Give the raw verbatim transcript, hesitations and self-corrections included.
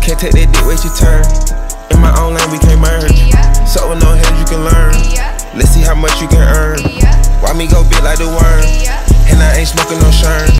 Can't take that dick, wait your turn. In my own lane, we can't merge. So with no head, you can learn. Let's see how much you can earn. Why me go big like the worm? And I ain't smoking no shirt.